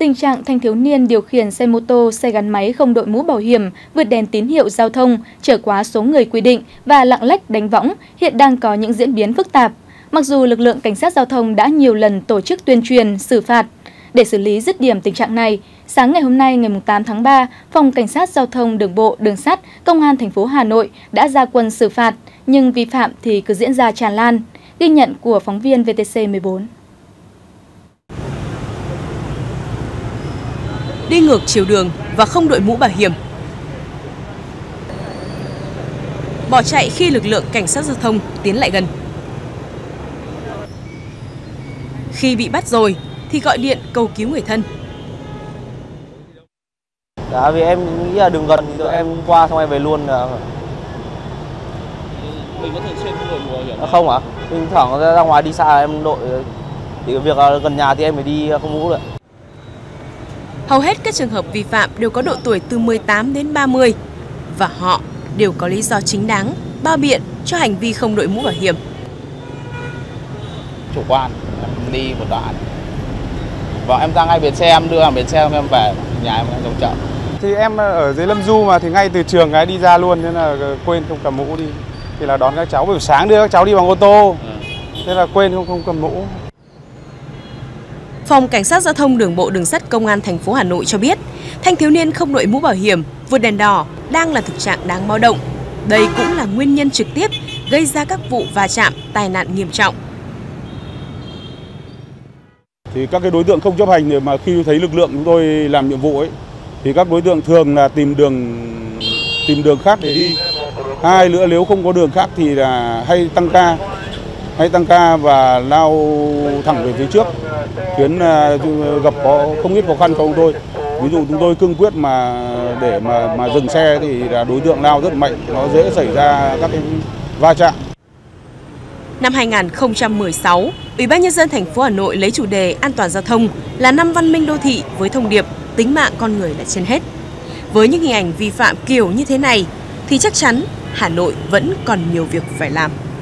Tình trạng thanh thiếu niên điều khiển xe mô tô, xe gắn máy không đội mũ bảo hiểm, vượt đèn tín hiệu giao thông, trở quá số người quy định và lạng lách đánh võng hiện đang có những diễn biến phức tạp. Mặc dù lực lượng cảnh sát giao thông đã nhiều lần tổ chức tuyên truyền, xử phạt. Để xử lý dứt điểm tình trạng này, sáng ngày hôm nay ngày 8 tháng 3, Phòng Cảnh sát Giao thông Đường bộ, Đường sắt, Công an thành phố Hà Nội đã ra quân xử phạt, nhưng vi phạm thì cứ diễn ra tràn lan. Ghi nhận của phóng viên VTC14. Đi ngược chiều đường và không đội mũ bảo hiểm. Bỏ chạy khi lực lượng cảnh sát giao thông tiến lại gần. Khi bị bắt rồi thì gọi điện cầu cứu người thân. Dạ, vì em nghĩ là đường gần thì em qua xong em về luôn. Mình có thường xuyên không đội mũ bảo hiểm? Không ạ, mình thoảng ra ngoài đi xa em đội, thì việc gần nhà thì em phải đi không mũ được. Hầu hết các trường hợp vi phạm đều có độ tuổi từ 18 đến 30 và họ đều có lý do chính đáng, bao biện cho hành vi không đội mũ bảo hiểm. Chủ quan, em đi một đoạn. Và em ra ngay bến xe, em đưa vào bến xe em về nhà em trong chợ. Thì em ở dưới Lâm Du mà thì ngay từ trường cái đi ra luôn nên là quên không cầm mũ đi. Thì là đón các cháu, buổi sáng đưa các cháu đi bằng ô tô. Nên là quên không cầm mũ. Phòng Cảnh sát Giao thông Đường bộ Đường sắt Công an thành phố Hà Nội cho biết, thanh thiếu niên không đội mũ bảo hiểm, vượt đèn đỏ đang là thực trạng đáng báo động. Đây cũng là nguyên nhân trực tiếp gây ra các vụ va chạm, tai nạn nghiêm trọng. Thì các cái đối tượng không chấp hành mà khi thấy lực lượng chúng tôi làm nhiệm vụ ấy thì các đối tượng thường là tìm đường khác để đi. Hai nữa nếu không có đường khác thì là hay tăng ca và lao thẳng về phía trước, khiến gặp có không ít khó khăn cho chúng tôi. Ví dụ chúng tôi cương quyết để dừng xe thì là đối tượng lao rất mạnh, nó dễ xảy ra các cái va chạm. Năm 2016, Ủy ban Nhân dân thành phố Hà Nội lấy chủ đề an toàn giao thông là năm văn minh đô thị với thông điệp tính mạng con người là trên hết. Với những hình ảnh vi phạm kiểu như thế này thì chắc chắn Hà Nội vẫn còn nhiều việc phải làm.